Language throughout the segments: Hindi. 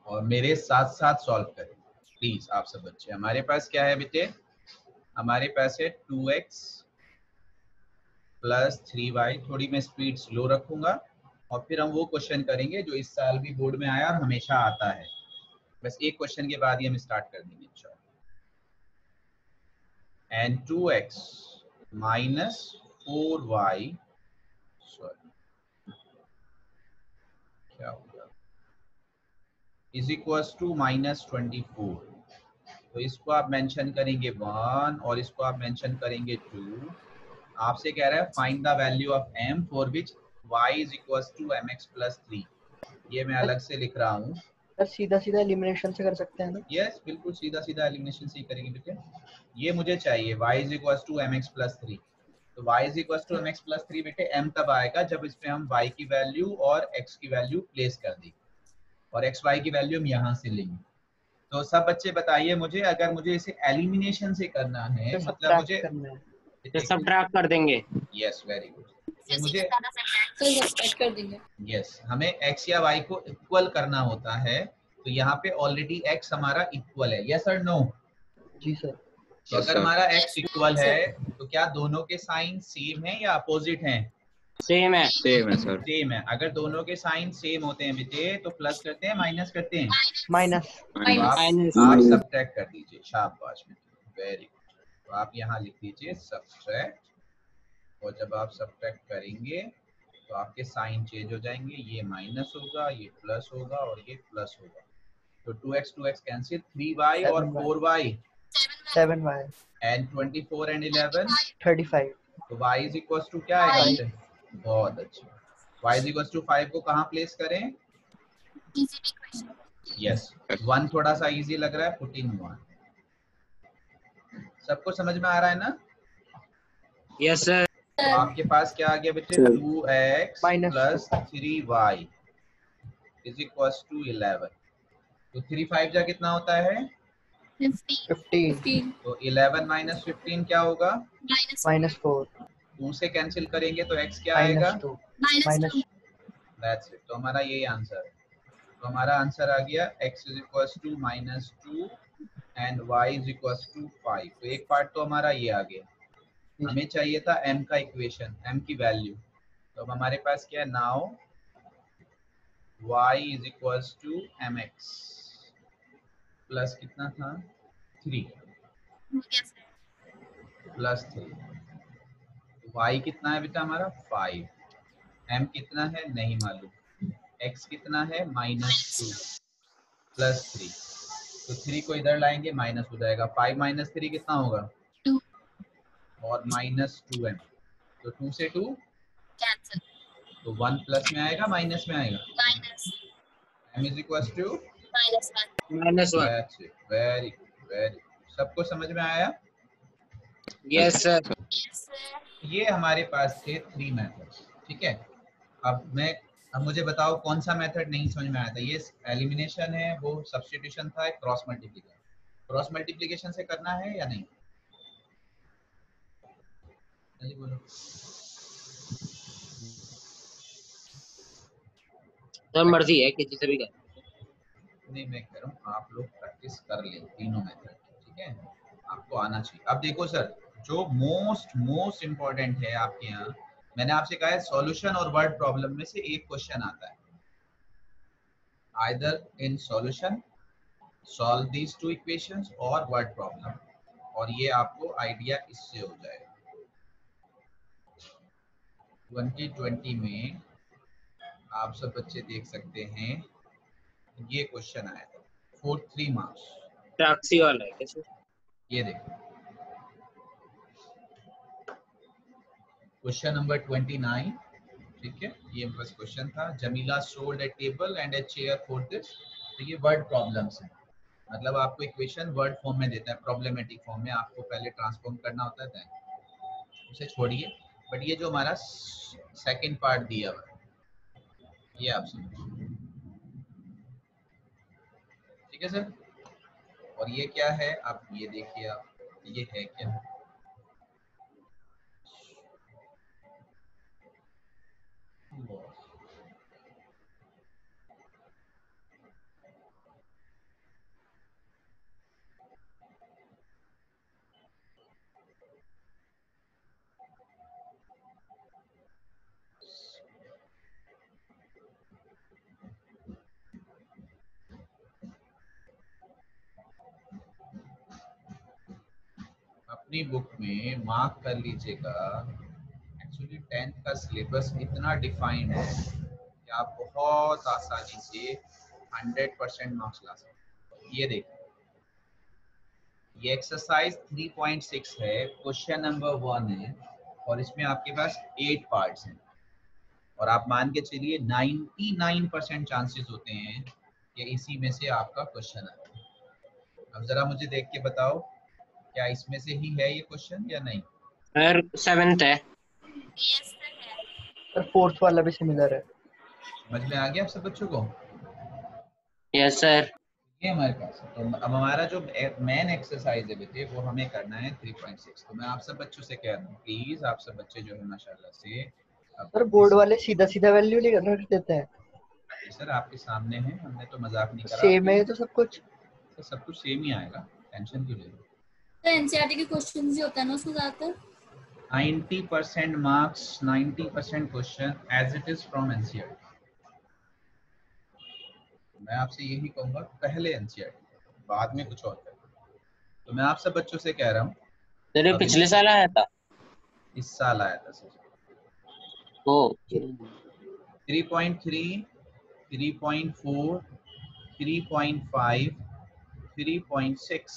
और मेरे साथ साथ सॉल्व करें प्लीज आप सब बच्चे। हमारे पास क्या है बेटे, हमारे पास है 2x प्लस 3y। थोड़ी मैं स्पीड स्लो रखूंगा और फिर हम वो क्वेश्चन करेंगे जो इस साल भी बोर्ड में आया और हमेशा आता है। बस एक क्वेश्चन के बाद ही हम स्टार्ट कर देंगे इंशाल्लाह। And 2x minus 4y, sorry क्या हो गया, इज इक्वल टू माइनस 24। तो इसको आप मेंशन करेंगे 1 और इसको आप मेंशन करेंगे 2। आपसे कह रहा है find the value of m for which y is equal to mx plus 3। ये मैं अलग से लिख रहा हूँ। सर सीधा सीधा एलिमिनेशन से कर सकते हैं ना? यस बिल्कुल सीधा सीधा एलिमिनेशन से ही करेंगे बेटे। ये मुझे चाहिए y is equal to mx plus 3। तो y is equal to mx plus 3 बेटे m तब आएगा जब इसमें हम y की वैल्यू और x की वैल्यू प्लेस कर देंगे और x y की वैल्यू हम यहाँ से लेंगे। तो सब बच्चे बताइए मुझे, अगर मुझे इसे एलिमिनेशन से करना है तो मतलब सब्ट्रैक्ट मुझे करना है। तो सब्ट्रैक्ट कर देंगे। Yes very good. ये मुझे सब्ट्रैक्ट कर देंगे। यस हमें x या y को इक्वल करना होता है। तो यहाँ पे ऑलरेडी x हमारा इक्वल है, यस और नो? जी सर। तो अगर हमारा x इक्वल है तो क्या दोनों के साइन सेम है या अपोजिट हैं? सेम है। सेम है सर। सेम है। अगर दोनों के साइन सेम होते हैं बेटे तो प्लस करते हैं माइनस करते हैं? माइनस। तो आप माइनस। सब्ट्रैक्ट कर दीजिए, शाबाश बेटे वेरी गुड। तो आप यहाँ लिख दीजिए सब्ट्रैक्ट, और जब आप सब्ट्रैक्ट करेंगे तो आपके साइन चेंज हो जाएंगे, ये माइनस होगा, ये प्लस होगा और ये प्लस होगा। तो 2x कैंसिल, 3y और 4y 7y एंड 24 एंड 11 35। तो y इज इक्वल टू क्या आएगा बेटे? बहुत अच्छा। y इज इक्वल टू 5 को कहाँ प्लेस करें? यस 1 थोड़ा सा इजी लग रहा है, पुट इन 1। सबको समझ में आ रहा है ना? Yes sir. आपके पास क्या आ गया बेटे? 2x plus 3y is equal to 11। तो 3 5 जा कितना होता है? 15 तो 11 माइनस 15 क्या होगा? -4 2 से कैंसिल करेंगे तो x क्या आएगा? -2 -2 दैट्स इट। तो हमारा यही आंसर है। तो हमारा आंसर आ गया x is equal to -2 and y is equal to 5। तो एक पार्ट तो हमारा ये आ गया। हमें चाहिए था m का इक्वेशन, m की वैल्यू। तो अब हमारे पास क्या है now, y is equal to mx plus कितना था? 3 प्लस 3। y कितना है बेटा हमारा? 5। m कितना है नहीं मालूम। x कितना है? -2 प्लस 3। तो 3 को इधर लाएंगे माइनस हो जाएगा। 5 माइनस 3 कितना होगा? 2 और -2m। तो 2 से 2 कैंसिल, तो 1 प्लस में आएगा माइनस में आएगा? Minus m is equal to -1। That's it very good very good. सबको समझ में आया? Yes sir. ये हमारे पास थे 3 मेथड्स, ठीक है। अब मुझे बताओ कौन सा मेथड नहीं समझ में आया था? ये एलिमिनेशन है, वो सब्स्टिट्यूशन था, क्रॉस मल्टीप्लिकेशन। क्रॉस मल्टीप्लिकेशन से करना है या नहीं? जल्दी बोलो। सर मर्जी है किसी से भी कर। नहीं मैं कह रहा हूँ आप लोग प्रैक्टिस कर लें तीनों मेथड, ठीक है। आपको आना चाहिए। अब देखो सर, जो मोस्ट इम्पोर्टेंट है आपके यहाँ, मैंने आपसे कहा है सॉल्यूशन और वर्ड प्रॉब्लम में से एक क्वेश्चन आता है। Either in solution solve these two equations और वर्ड प्रॉब्लम, और ये आपको आइडिया इससे हो जाएगा। 2020 में आप सब बच्चे देख सकते हैं ये क्वेश्चन आया था 43 मार्क्स। टैक्सी वाला है कैसे? ये देखो क्वेश्चन नंबर 29, ठीक है। ये बस क्वेश्चन था, Jamila sold a table and a chair for this. तो ये वर्ड प्रॉब्लम्स है, मतलब आपको इक्वेशन वर्ड फॉर्म में देता है, प्रॉब्लमेटिक फॉर्म में आपको पहले ट्रांसफॉर्म करना होता है। उसे छोड़िए, बट ये जो हमारा सेकंड पार्ट दिया हुआ है ये आप समझिए, ठीक है सर। और ये क्या है आप ये देखिए, आप ये है क्या? अपनी बुक में मार्क कर लीजिएगा। एक्चुअली 10th का सिलेबस इतना डिफाइंड है कि आप बहुत आसानी से 100% मार्क्स ला सकते हैं। ये देखिए, ये एक्सरसाइज 3.6 है, क्वेश्चन नंबर 1 है और इसमें आपके पास 8 पार्ट्स हैं और आप मान के चलिए 99% चांसेस होते हैं कि इसी में से आपका क्वेश्चन आए। अब जरा मुझे देख के बताओ, क्या इसमें से ही है ये क्वेश्चन या नहीं? सर 7th है। Yes, sir, है। सर फोर्थ वाला भी सिमिलर है। समझ में आ गया आप सब बच्चों को? Yes sir. ये हमारे पास है। तो अब हमारा जो मेन एक्सरसाइज है बेटे वो हमें करना है 3.6। तो मैं आप सब बच्चों से कह रहा हूँ, प्लीज आप सब बच्चे जो है माशाल्लाह से सर बोर्ड वाले सीधा सीधा वैल्यू रख देते हैं। सर आपके सामने है, हमने तो मजाक नहीं करा। सेम है तो सब कुछ। तो सब कुछ सेम ही आएगा, टेंशन क्यों ले रहे हो? तो एनसीईआरटी के क्वेश्चंस ही होता है ना उसमें ज्यादातर। 90% marks, 90% question as it is from NCERT. मैं आपसे यही कहूंगा, पहले एनसीईआरटी बाद में कुछ और करें। तो मैं आप सब बच्चों से कह रहा हूँ, सर ये अभी पिछले साल आया था। इस साल आया था सर। ओ 3.3, 3.4, 3.5, 3.6।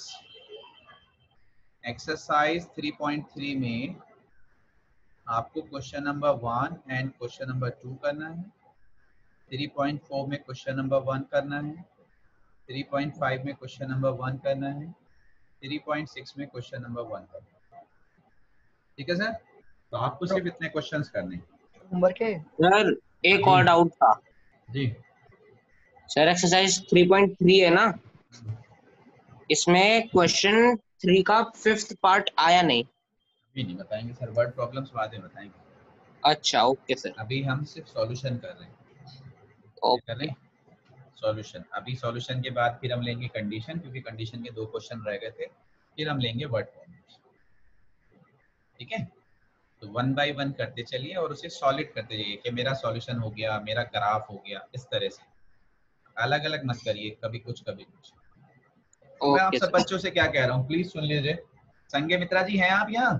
एक्सरसाइज 3.3 में आपको question number 1 and question number 2 करना है। 3.4 में क्वेश्चन नंबर 1 करना है। 3.5 में क्वेश्चन नंबर 1 करना है। 3.6 में क्वेश्चन नंबर 1 करना है। ठीक है सर? तो आपको सिर्फ इतने क्वेश्चंस करने हैं। नंबर के सर एक और डाउट था जी सर, एक्सरसाइज 3.3 है ना, इसमें क्वेश्चन 3 का 5th पार्ट आया नहीं। अभी नहीं बताएंगे सर, वर्ड प्रॉब्लम्स बाद में बताएंगे। अच्छा ओके सर। अभी हम सिर्फ सॉल्यूशन कर रहे हैं। कर रहे ओके हैं सॉल्यूशन। अभी सॉल्यूशन के बाद फिर हम लेंगे कंडीशन, क्योंकि कंडीशन के 2 क्वेश्चन रह गए थे। फिर हम लेंगे वर्ड प्रॉब्लम्स। ठीक है? तो 1 बाय 1 करते चलिए और उसे सॉलिड करते जाइए कि मेरा सॉल्यूशन हो गया, मेरा ग्राफ हो गया, इस तरह से अलग अलग मत करिए, कभी कुछ कभी कुछ। तो मैं आप ओके सब सर। बच्चों से क्या कह रहा हूँ, प्लीज सुन लीजिए। संगे मित्रा जी हैं आप यहाँ?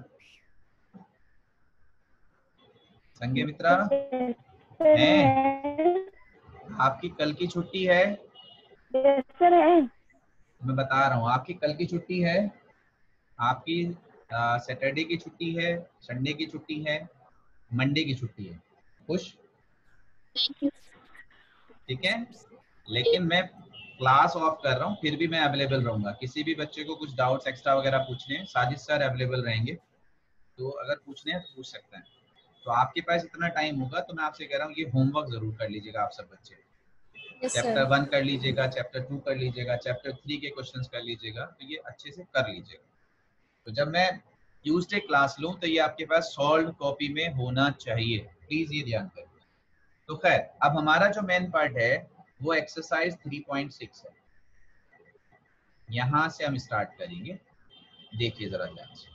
संगे मित्रा हैं? आपकी कल की छुट्टी है? सर है। मैं बता रहा हूँ, आपकी कल की छुट्टी है, आपकी सैटरडे की छुट्टी है, संडे की छुट्टी है, मंडे की छुट्टी है। खुश? Thank you. ठीक है? लेकिन मैं क्लास ऑफ कर रहा हूँ, फिर भी मैं अवेलेबल रहूंगा। किसी भी बच्चे को कुछ डाउट्स एक्स्ट्रा वगैरह पूछने हैं, साजिद सर अवेलेबल रहेंगे, तो अगर पूछने हैं तो पूछ सकते हैं। तो आपके पास इतना टाइम होगा तो मैं आपसे कह रहा हूँ, ये होमवर्क जरूर कर लीजिएगा आप सब बच्चे। Yes chapter sir. 1 कर लीजिएगा, चैप्टर 2 कर लीजिएगा, चैप्टर 3 के क्वेश्चंस कर लीजिएगा, तो ये अच्छे से कर लीजिएगा। तो जब मैं ट्यूसडे क्लास लूँ तो ये आपके पास सॉल्व कॉपी में होना चाहिए, प्लीज ये ध्यान करें। तो खैर, अब हमारा जो मेन पार्ट है वो एक्सरसाइज 3.6 है। यहां से हम स्टार्ट करेंगे, देखिए जरा ध्यान से।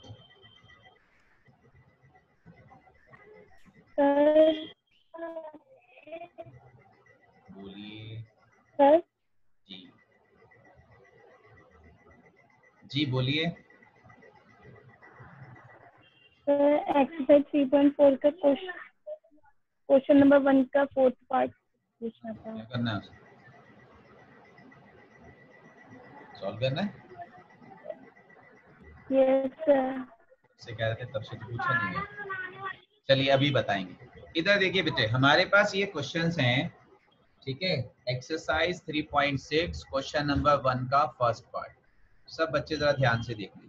बोलिए सर जी, जी बोलिए। एक्सरसाइज 3.4 का क्वेश्चन नंबर 1 का 4th पार्ट पूछना था। क्या करना है उसे? सॉल्व करना है? Yes sir. से कह रहे थे तब से तो पूछा नहीं है। चलिए अभी बताएंगे। इधर देखिए बेटे, हमारे पास ये क्वेश्चंस हैं, ठीक है? एक्सरसाइज 3.6 क्वेश्चन नंबर 1 का फर्स्ट पार्ट। सब बच्चे जरा ध्यान से देख लीजिए।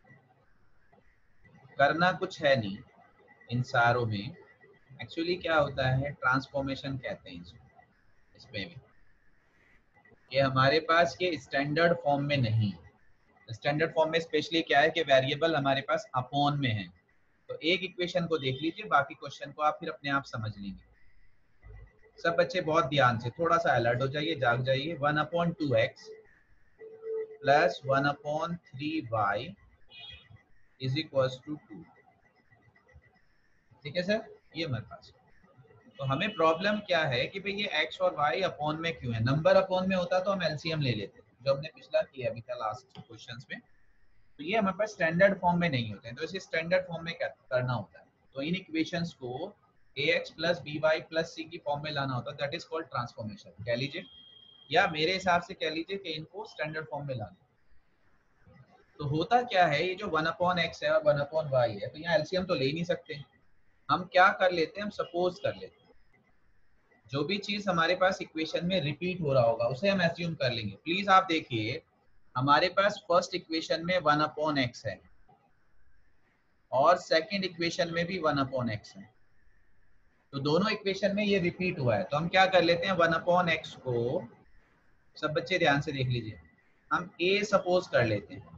करना कुछ है नहीं इन सारों में। एक्चुअली क्या होता है, ट्रांसफॉर्मेशन कहते हैं इसमें भी। ये हमारे पास ये स्टैंडर्ड फॉर्म में नहीं है। स्टैंडर्ड फॉर्म में स्पेशली क्या है कि वेरिएबल हमारे पास अपॉन में है। तो एक इक्वेशन को देख लीजिए, बाकी क्वेश्चन को आप फिर अपने आप समझ लेंगे। सब बच्चे बहुत ध्यान से थोड़ा सा अलर्ट हो जाइए, जाग जाइए। 1/2x plus 1/3y is equal to 2। ठीक है सर? ये हमारे पास। तो हमें प्रॉब्लम क्या है कि भाई ये x और y अपॉन में क्यों है? नंबर अपॉन में होता तो हम एलसीएम ले लेते, जो हमने पिछला किया अभी था लास्ट क्वेश्चंस में। तो ये हमारे पास स्टैंडर्ड फॉर्म में नहीं होते हैं, तो इसे स्टैंडर्ड फॉर्म में क्या करना होता है, तो इन इक्वेशंस को ax plus B Y plus C की फॉर्म में लाना होता है, दैट इज कॉल्ड ट्रांसफॉर्मेशन कह लीजिए, या मेरे हिसाब से कह लीजिए कि इनको स्टैंडर्ड फॉर्म में लाना। तो होता क्या है, ये जो 1/x है और 1/y है, तो यहाँ एलसीएम तो ले ही नहीं सकते, हम क्या कर लेते हैं, हम सपोज कर लेते हैं जो भी चीज हमारे पास इक्वेशन में रिपीट हो रहा होगा उसे हम एज्यूम कर लेंगे। प्लीज आप देखिए हमारे पास फर्स्ट इक्वेशन में 1/x है और सेकंड इक्वेशन में भी 1/x है, तो दोनों इक्वेशन में ये रिपीट हुआ है, तो हम क्या कर लेते हैं 1/x को, सब बच्चे ध्यान से देख लीजिए, हम a सपोज कर लेते हैं,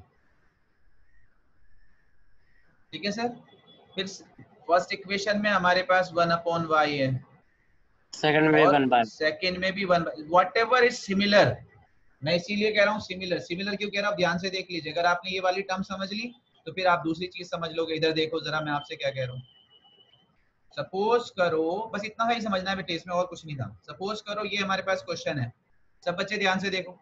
ठीक है सर। फिर फर्स्ट इक्वेशन में हमारे पास 1/y है, सेकंड में और 1/, सेकंड में भी 1, व्हाटएवर इज सिमिलर, मैं इसीलिए कह रहा हूँ सिमिलर, सिमिलर क्यों कह रहा हूँ, ध्यान से देख लीजिए, अगर आपने ये वाली टर्म समझ ली तो फिर आप दूसरी चीज समझ लोगे। इधर देखो जरा मैं आपसे क्या कह रहा हूँ, सपोज करो, बस इतना सा ही समझना है बेटे, इसमें और कुछ नहीं था। सपोज करो ये हमारे पास क्वेश्चन है, सब बच्चे ध्यान से देखो,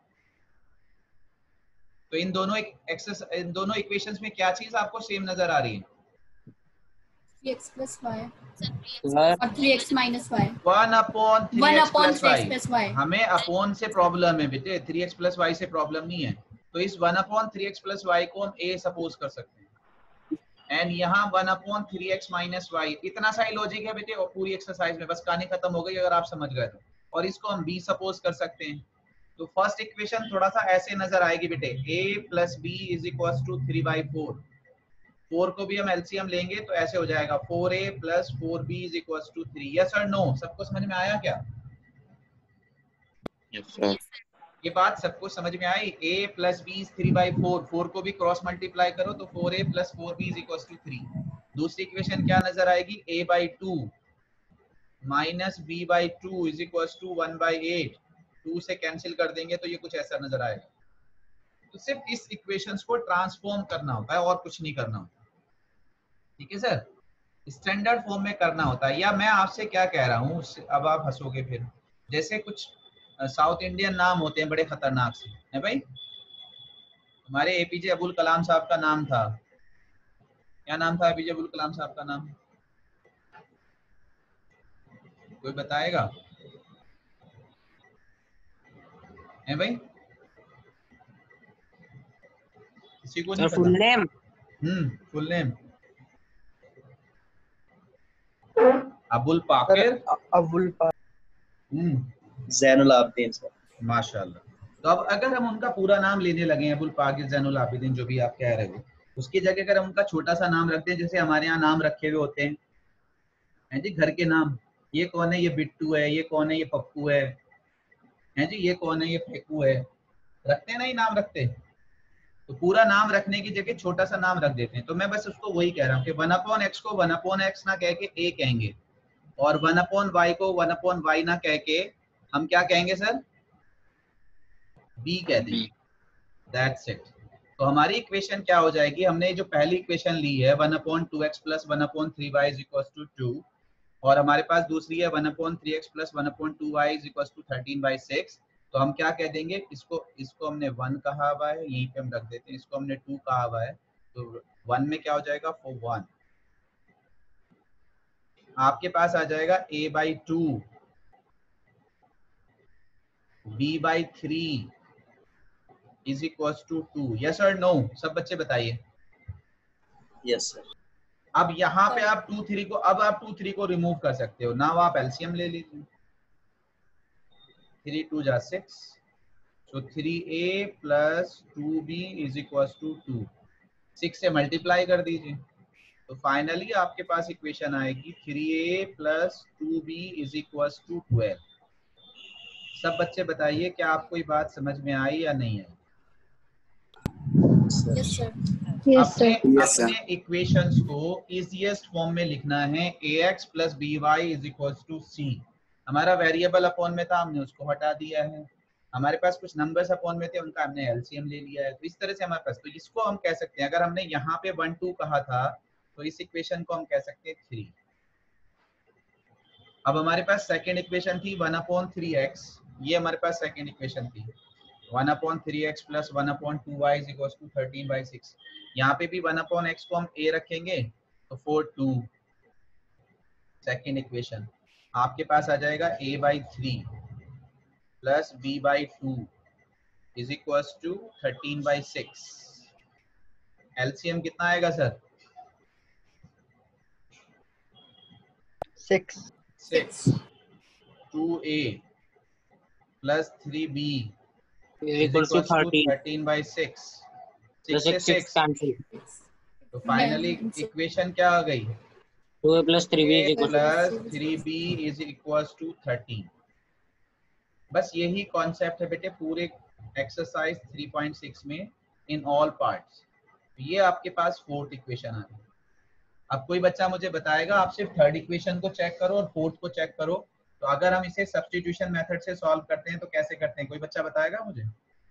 तो इन दोनों इक्वेशंस में क्या चीज आपको सेम नजर आ रही है, 3x plus y प्लस और 3x minus y 1/3x plus y। हमें अपॉन से प्रॉब्लम है बेटे, 3x प्लस वाई से प्रॉब्लम नहीं है, तो इस 1/3x प्लस वाई को हम a सपोज कर सकते हैं, एंड यहाँ 1/3x माइनस वाई, इतना सा ही लॉजिक है बेटे, और पूरी एक्सरसाइज में बस कहानी खत्म हो गई अगर आप समझ गए तो। और इसको हम b सपोज कर सकते हैं, तो फर्स्ट इक्वेशन थोड़ा सा ऐसे नजर आएगी बेटे, a plus B is equal to 3/4, 4 को भी हम एलसीएम लेंगे तो ऐसे हो जाएगा 4a plus 4b is equal to 3। Yes और नो, सबको समझ में आया क्या? यस सर, ये बात सबको समझ में आई? a प्लस बी इज 3/4, 4 को भी क्रॉस मल्टीप्लाई करो तो 4a plus 4b is equal to 3। दूसरी इक्वेशन क्या नजर आएगी, a/2 minus b/2 is equal to 1/8, 2 से कैंसिल कर देंगे तो ये कुछ ऐसा नजर आएगा। तो सिर्फ इस इक्वेशंस को ट्रांसफॉर्म करना होता है और कुछ नहीं करना होता, ठीक है सर, स्टैंडर्ड फॉर्म में करना होता है। या मैं आपसे क्या कह रहा हूँ, अब आप हंसोगे फिर, जैसे कुछ साउथ इंडियन नाम होते हैं बड़े खतरनाक से, है भाई, हमारे एपीजे अब्दुल कलाम साहब का नाम था, क्या नाम था एपीजे अब्दुल कलाम साहब का नाम, कोई बताएगा? है भाई, किसी को नहीं सर फुल पता? Name full name Abul Pakir Abul Zainul Abideen sir. माशाल्लाह। तो अब अगर हम उनका पूरा नाम लेने लगे, अबुल पाकिर जैनुल आबिदीन, जो भी आप कह रहे हो, उसकी जगह अगर हम उनका छोटा सा नाम रखते हैं, जैसे हमारे यहाँ नाम रखे हुए होते हैं जी घर के नाम, ये कौन है, ये बिट्टू है, ये कौन है, ये पप्पू है जी, ये कौन है, ये फेकू है, रखते हैं ना, ये नाम रखते हैं। तो पूरा नाम रखने की जगह छोटा सा नाम रख देते हैं। तो मैं बस उसको वही कह रहा हूँ कि 1/x को 1/x ना कह के a कहेंगे, और 1/y को 1/y ना कह के हम क्या कहेंगे सर, b कह देंगे, दैट्स इट। तो हमारी इक्वेशन क्या हो जाएगी, हमने जो पहली इक्वेशन ली है 1/2x plus 1/3y is equal to 2, और हमारे पास दूसरी है 1/3x plus 1/2y is equal to 13/6, तो हम क्या कह देंगे, इसको हमने 1 कहा हुआ है, यहीं पे हम रख देते हैं, इसको हमने 2 कहा हुआ है, तो 1 में क्या हो जाएगा 1, आपके पास आ जाएगा a/2 b/3 is equal to 2। Yes और नो, सब बच्चे बताइए। Yes sir. अब यहाँ पे आप 2 3 को, अब आप 2 3 को रिमूव कर सकते हो ना, आप एलसीएम ले लीजिए, 3 2 जा 6, so 3a plus 2b is equal to 2, 6 से मल्टीप्लाई कर दीजिए, तो फाइनली आपके पास इक्वेशन आएगी 3a plus 2b is equal to 12। सब बच्चे बताइए क्या आपको ये बात समझ में आई या नहीं आई? Yes sir. अपने इक्वेशंस को इजीएस्ट फॉर्म में लिखना है, ax plus by is equal to c। हमारा वेरिएबल अपॉन में था, हमने उसको हटा दिया है, हमारे पास कुछ नंबर्स अपॉन में थे, उनका हमने एलसीएम ले लिया है, तो इस तरह से हमारे पास, तो इसको हम कह सकते हैं, अगर हमने यहाँ पे 1 2 कहा था तो इस इक्वेशन को हम कह सकते हैं 3। अब हमारे पास सेकेंड इक्वेशन थी 1/3x, ये हमारे पास सेकेंड इक्वेशन थी, 1/3x plus 1/2y is equal to 13/6। यहाँ पे भी 1/x को हम a रखेंगे तो 4/2। सेकेंड इक्वेशन आपके पास आ जाएगा a/3 plus b/2 is equal to 13/6। LCM कितना आएगा sir? 6 6 2a plus 3b is is equal to equal to 13 13/6। plus 6 से 6 cancel. तो फाइनली इक्वेशन क्या आ गई? 2a plus 3b is a equal to plus 3b is equal to 13। बस यही कॉन्सेप्ट है बेटे पूरे एक्सरसाइज 3.6 में इन ऑल पार्ट्स। ये आपके पास फोर्थ इक्वेशन आ गई। अब कोई बच्चा मुझे बताएगा आप सिर्फ थर्ड इक्वेशन को चेक करो और फोर्थ को चेक करो, तो अगर हम इसे सब्स्टिट्यूशन मेथड से सॉल्व करते हैं तो कैसे करते हैं? कोई बच्चा बताएगा मुझे?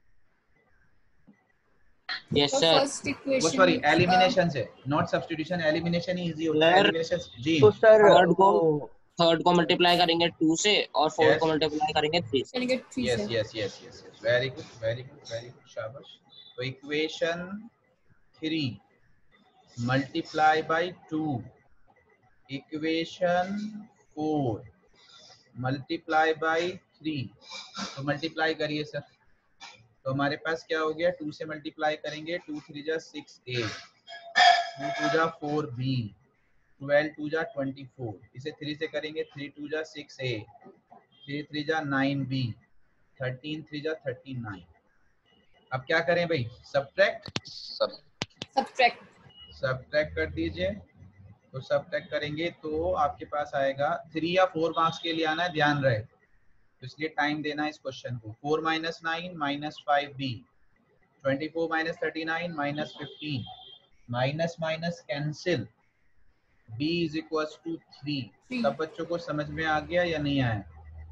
yes तो sir. फर्स्ट वो इक्वेशन सॉरी एलिमिनेशन से, नॉट सब्स्टिट्यूशन। एलिमिनेशन ही इजी होता है, Sir, एलिमिनेशन जी। तो सर थर्ड को मल्टीप्लाई करेंगे 2 से और फोर्थ Yes. को मल्टीप्लाई करेंगे 3 से. चलेंगे 3 यस से। Yes yes yes yes, very good very good very good, शाबाश। तो equation 3 multiply by 2, equation 4 multiply by 3। तो मल्टीप्लाई करिए सर। तो हमारे पास क्या हो गया? 2 से मल्टीप्लाई करेंगे, 2 3 जा 6a, 2 2 जा 4b, 12 2 जा 24। इसे 3 से करेंगे, 3 2 जा 6a, 3 3 जा 9b, 13 3 जा 39। अब क्या करें भाई? सब्ट्रैक्ट सब्ट्रैक्ट कर दीजिए। तो सब्ट्रैक्ट करेंगे तो आपके पास आएगा 3 या 4 मार्क्स के लिए आना है, ध्यान रहे, तो इसलिए टाइम देना है इस क्वेश्चन को। 4 - 9 - 5b, 24 - 39 - 15, minus minus cancel, b is equal to 3। सब बच्चों को समझ में आ गया या नहीं आया?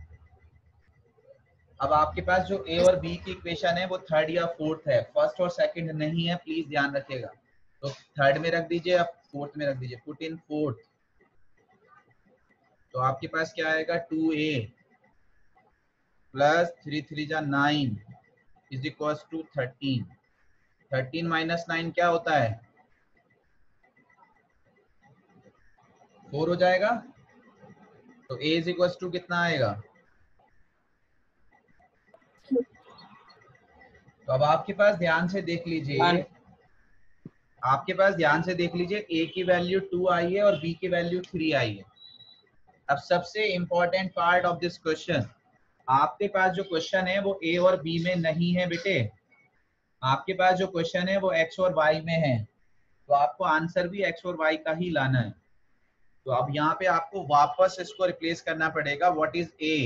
अब आपके पास जो a और b की इक्वेशन है वो थर्ड या फोर्थ है, फर्स्ट और सेकंड नहीं है, प्लीज ध्यान रखिएगा। तो थर्ड में रख दीजिए, अब फोर्थ में रख दीजिए, पुट इन फोर्थ। तो आपके पास क्या आएगा? 2a प्लस 3 3 जा 9 इज इक्वल टू 13। 13 माइनस 9 क्या होता है? 4 हो जाएगा। तो a इज इक्वल टू कितना आएगा? तो अब आपके पास ध्यान से देख लीजिए, आपके पास ध्यान से देख लीजिए, a की वैल्यू 2 आई है और b की वैल्यू 3 आई है। अब सबसे important part of this question, आपके पास जो क्वेश्चन है वो a और b में नहीं है बेटे, आपके पास जो क्वेश्चन है वो x और y में है, तो आपको आंसर भी x और y का ही लाना है। तो अब यहाँ पे आपको वापस इसको रिप्लेस करना पड़ेगा। What is a?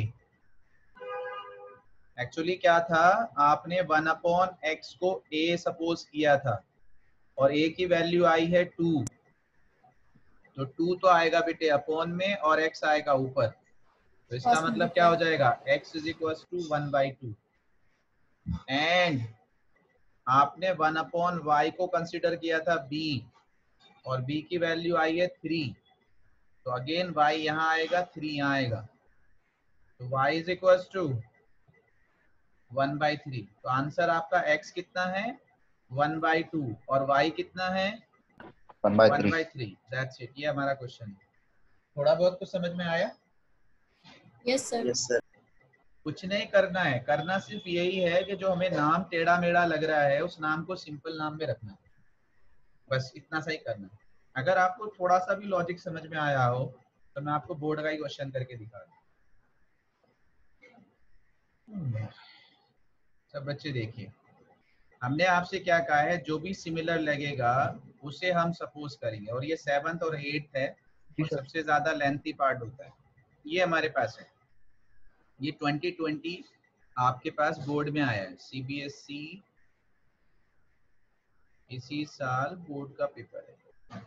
एक्चुअली क्या था, आपने 1/x को a सपोज किया था और a की वैल्यू आई है 2, तो 2 तो आएगा बेटे अपॉन में और x आएगा ऊपर, तो इसका मतलब क्या हो जाएगा? x is equal to 1/2 and आपने 1/y को कंसिडर किया था b और b की वैल्यू आई है 3, तो अगेन y यहाँ आएगा, 3 यहाँ आएगा, तो y इज इक्वल टू 1/3। तो आंसर आपका x कितना है? 1/2 और y कितना है? 1/3। दैट्स इट, ये हमारा क्वेश्चन है। थोड़ा बहुत कुछ समझ में आया? Yes sir. Yes, sir. कुछ नहीं करना है, करना सिर्फ यही है कि जो हमें नाम टेढ़ा मेढ़ा लग रहा है उस नाम को सिंपल नाम में रखना है, बस इतना सा ही करना है। अगर आपको थोड़ा सा भी लॉजिक समझ में आया हो तो मैं आपको बोर्ड का ही क्वेश्चन करके दिखा दूं। सब बच्चे देखिए, हमने आपसे क्या कहा है, जो भी सिमिलर लगेगा उसे हम सपोज करेंगे, और ये 7th और 8th है और सबसे ज्यादा लेंथी पार्ट होता है। ये हमारे पास है, ये 2020 आपके पास बोर्ड में आया है, CBSE इसी साल बोर्ड का पेपर है,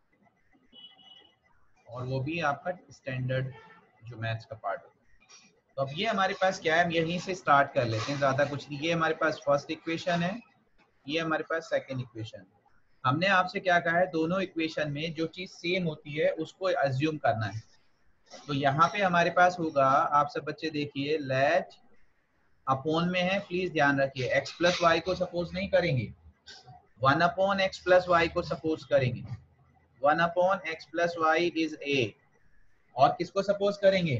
और वो भी आपका स्टैंडर्ड जो मैथ्स का पार्ट होता है। तो अब ये हमारे पास क्या है, हम यहीं से स्टार्ट कर लेते हैं, ज्यादा कुछ नहीं। ये हमारे पास फर्स्ट इक्वेशन है, ये हमारे पास सेकंड इक्वेशन। हमने आपसे क्या कहा है, दोनों इक्वेशन में जो चीज सेम होती है उसको अज्यूम करना है। तो यहाँ पे हमारे पास होगा, आप सब बच्चे देखिए, लेट अपोन में है, प्लीज ध्यान रखिए। x प्लस वाई को सपोज नहीं करेंगे, 1 अपॉन एक्स प्लस वाई को सपोज करेंगे। 1 upon X plus Y is a, और किसको सपोज करेंगे?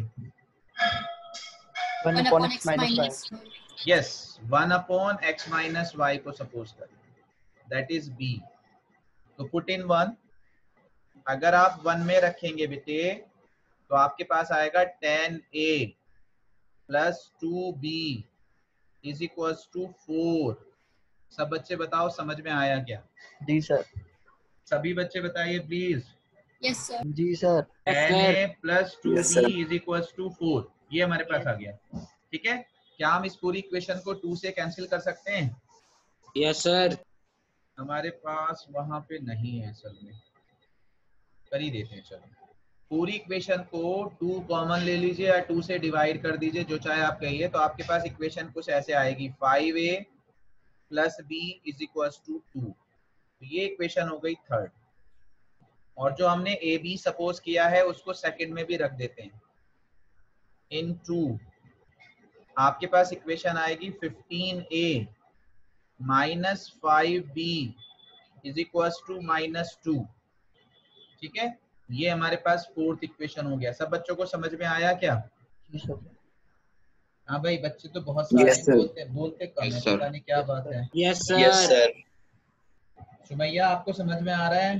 1 1 upon upon x x minus y. minus 1. Yes, 1 upon X minus Y को सपोज करेंगे, दैट इज b। तो पुट इन 1, अगर आप 1 में रखेंगे बेटे तो आपके पास आएगा 10a plus 2b is equals to 4। सब बच्चे बताओ समझ में आया क्या? जी सर। सभी बच्चे बताइए प्लीज। Yes, sir. जी sir. 10a plus 2b Yes, sir. Is equals to 4, ये हमारे पास आ गया। ठीक है, क्या हम इस पूरी इक्वेशन को 2 से कैंसिल कर सकते हैं? Yes sir. हमारे पास वहां पे नहीं है असल में, कर ही देते हैं। चलो पूरी इक्वेशन को 2 कॉमन ले लीजिए या 2 से डिवाइड कर दीजिए, जो चाहे आप कहिए। तो आपके पास इक्वेशन कुछ ऐसे आएगी, 5a plus b is equals to 2। ये इक्वेशन हो गई थर्ड, और जो हमने ए बी सपोज किया है उसको सेकंड में भी रख देते हैं। इन 2 आपके पास इक्वेशन आएगी 15a minus 5b is equals to -2। ठीक है, ये हमारे पास फोर्थ इक्वेशन हो गया। सब बच्चों को समझ में आया क्या? जी सर। हाँ भाई, बच्चे तो बहुत सारे Yes, sir. बोलते कम Yes, है, sir. पता नहीं क्या बात है। Yes Yes, sir. sir. Sumaiya आपको समझ में आ रहा है?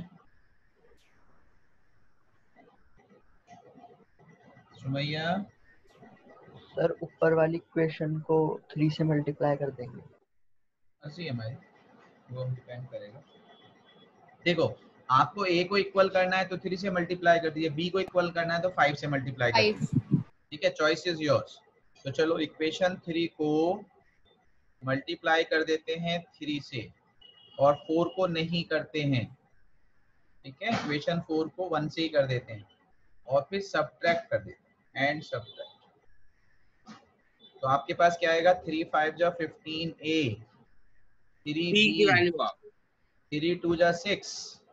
सुमैया सर ऊपर वाली इक्वेशन को 3 से मल्टीप्लाई कर देंगे। ऐसी है हमारी, वो डिपेंड करेगा। देखो, आपको a को इक्वल करना है तो 3 से मल्टीप्लाई कर दीजिए, b को इक्वल करना है तो 5 से मल्टीप्लाई कर 5. दीजिए। ठीक है, चॉइस इज योर्स। तो चलो इक्वेशन 3 को मल्टीप्लाई कर देते हैं 3 से, और 4 को नहीं करते हैं। ठीक है, इक्वेशन 4 को 1 से ही कर देते हैं और फिर सब्ट्रैक्ट कर देते हैं, एंड सब्ट्रैक्ट। तो आपके पास क्या आएगा? 3 5 जा 15a, 3b, बी की वैल्यू आप 3 2 जा 6,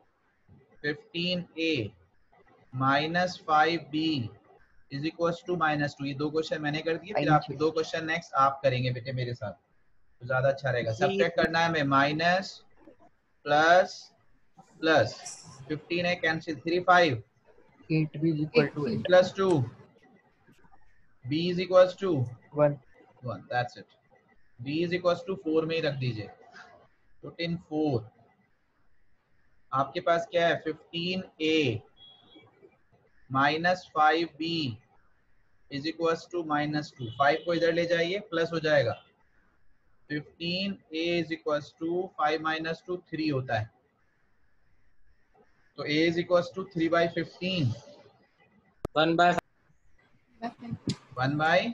15a minus 5b is equals to -2। ये 2 क्वेश्चन मैंने कर दिए, फिर आप 2 क्वेश्चन नेक्स्ट आप करेंगे बेटे मेरे साथ, तो ज्यादा अच्छा रहेगा। जी। सब्ट्रैक्ट करना है हमें, माइनस प्लस प्लस, 15 है cancel, 3 5 8b is equal to 8. Plus 2, b is equals to 1. 1, that's it. b is equals to 4 में ही रख दीजिए, पुट इन 4। आपके पास क्या है? 15a minus 5b is equals to -2। 5 को इधर ले जाइए, प्लस हो जाएगा। 15a is equals to 5 minus 2 3 होता है, तो a is equals to 3 by 15, 1 by 1 by,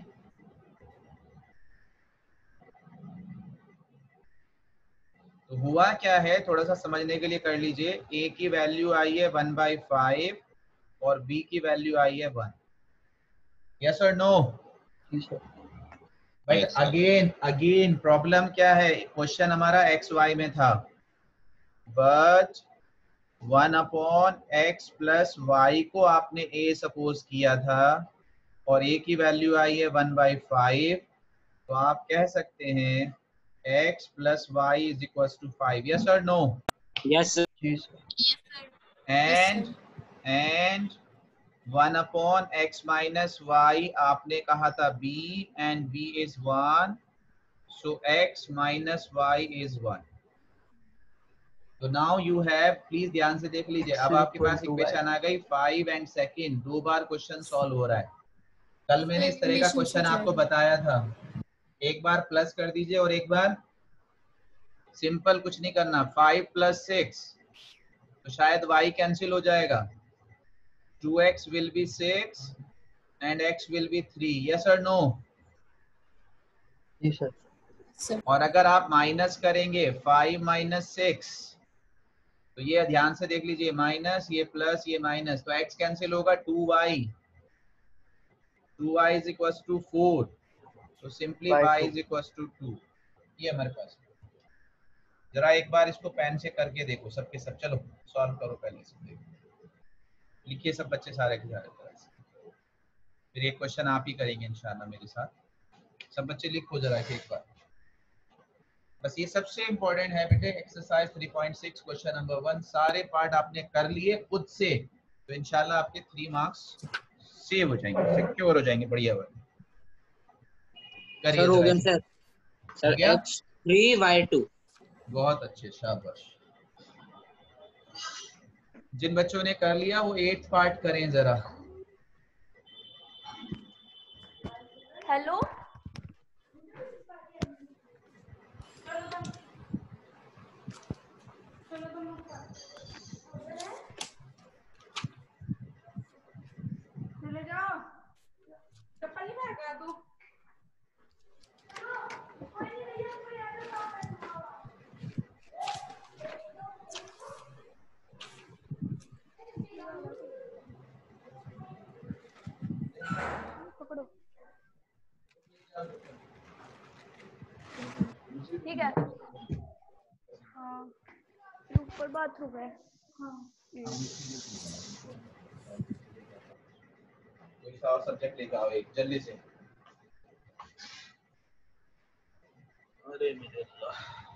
तो हुआ क्या है थोड़ा सा समझने के लिए कर लीजिए। a की वैल्यू आई है 1/5 और b की वैल्यू आई है 1। यस और नो? जी सर। भाई अगेन प्रॉब्लम क्या है? क्वेश्चन हमारा एक्स वाई में था, but 1 upon X plus Y को आपने a सपोज किया था और a की वैल्यू आई है 1/5, तो आप कह सकते हैं x plus Y is equal to 5। Yes और नो? Yes sir. जी sir. And 1 upon x minus Y आपने कहा था b, and b is 1, so x minus Y is 1। तो नाउ यू हैव, प्लीज ध्यान से देख लीजिए, अब आपके पास इक्वेशन आ गई 5 एंड सेकंड, 2 बार क्वेश्चन सॉल्व हो रहा है। कल मैंने इस तरह का क्वेश्चन आपको बताया था, एक बार प्लस कर दीजिए और एक बार सिंपल, कुछ नहीं करना। 5 प्लस 6, तो शायद y कैंसिल हो जाएगा, 2x will be 6 and x will be 3। yes or no? जी सर। Sir. और अगर आप माइनस करेंगे 5 माइनस 6, तो ये ध्यान से देख लीजिए, माइनस ये प्लस ये माइनस, तो x कैंसिल होगा, 2y इज इक्वल टू 4, तो simply y is equal to 2। ये हमारे पास, जरा एक बार इसको पेन से करके देखो सबके सब। चलो सॉल्व करो पहले से, देखो लिखिए सब बच्चे सारे के सारे तरह से, फिर एक क्वेश्चन आप ही करेंगे इंशाल्लाह मेरे साथ। सब बच्चे लिखो जरा एक बार। बस ये सबसे इंपॉर्टेंट है बेटे, एक्सरसाइज 3.6 क्वेश्चन नंबर 1 सारे पार्ट आपने कर लिए खुद से, तो इंशाल्लाह आपके 3 मार्क्स सेव हो जाएंगे, सिक्योर हो जाएंगे। बढ़िया बात करिए सर हो जरा गया इसे। सर। हो सर गया, x3y2। बहुत अच्छे, शाबाश। जिन बच्चों ने कर लिया वो 8th पार्ट करें जरा। हेलो चले जाओ, चप्पल नहीं पहन गया तू। पकड़ो, ठीक है। हाँ ऊपर बाथरूम है। हाँ कोई सा और सब्जेक्ट लेकर आओ एक जल्दी से। अरे मेरे अल्लाह।